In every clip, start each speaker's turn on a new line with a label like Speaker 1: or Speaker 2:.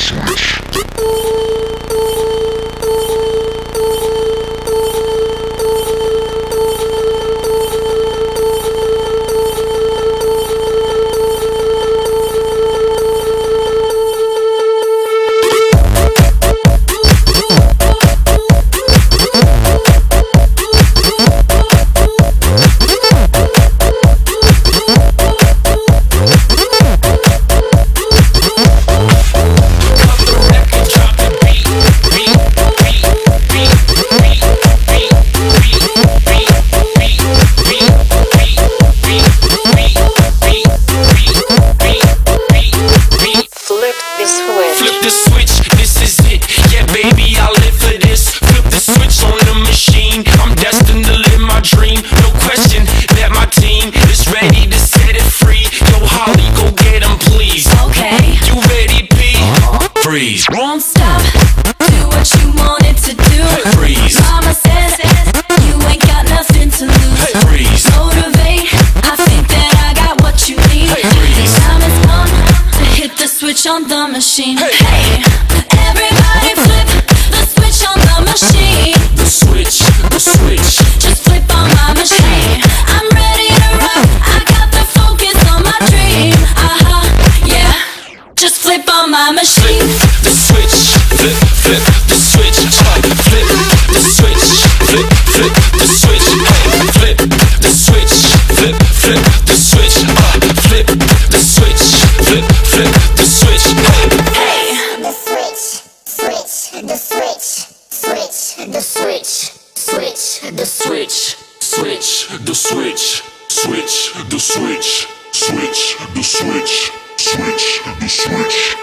Speaker 1: Won't stop, do what you wanted to do. Freeze. Mama says you ain't got nothing to lose. Freeze. Motivate, I think that I got what you need. Freeze. Time has come to hit the switch on the machine. Hey, everybody flip the switch on the machine.
Speaker 2: The switch, the switch.
Speaker 1: Just flip on my machine. I'm ready to rock, I got the focus on my dream. Yeah, just flip on my machine.
Speaker 2: The switch, flip, flip, the switch, flip, the switch, flip, flip, the switch, flip, the switch, flip, flip, the switch, flip, the switch, flip, flip, the switch,
Speaker 1: Hey,
Speaker 3: the switch, switch, the switch, switch, the switch, switch, the switch,
Speaker 2: switch, the switch, switch, the switch, switch, the switch, switch, the switch.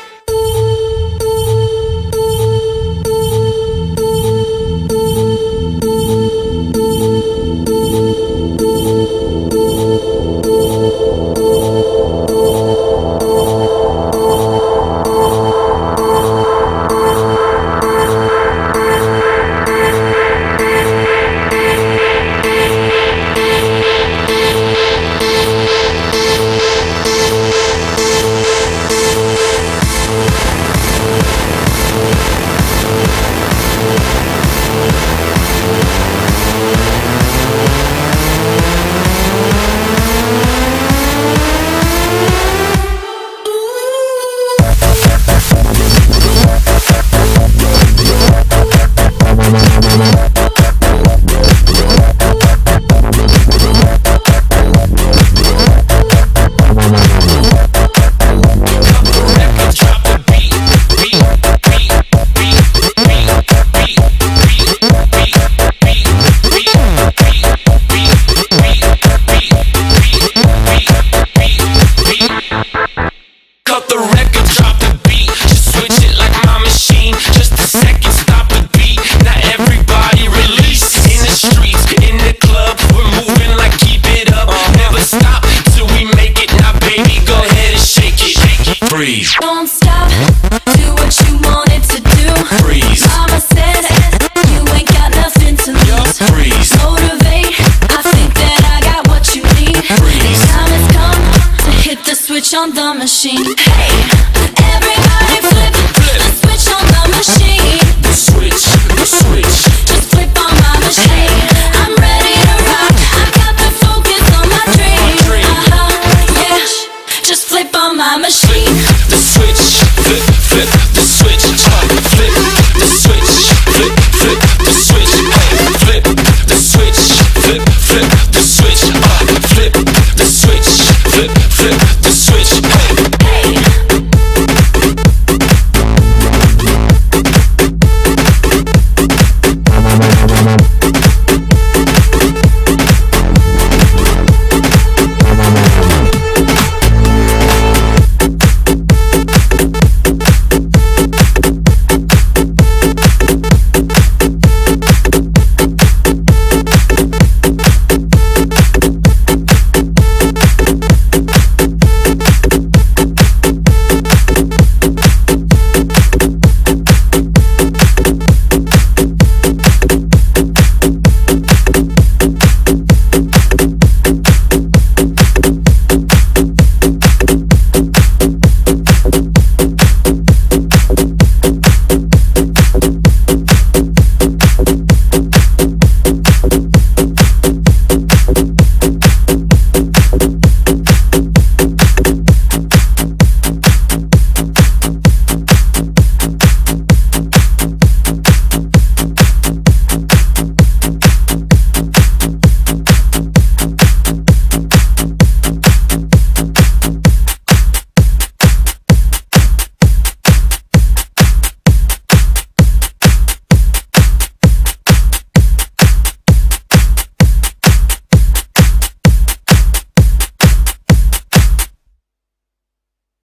Speaker 2: Freeze.
Speaker 1: Don't stop, do what you wanted to do.
Speaker 2: Freeze.
Speaker 1: Mama says you ain't got nothing to lose.
Speaker 2: Freeze.
Speaker 1: Motivate, I think that I got what you need.
Speaker 2: Freeze.
Speaker 1: Time has come to hit the switch on the machine.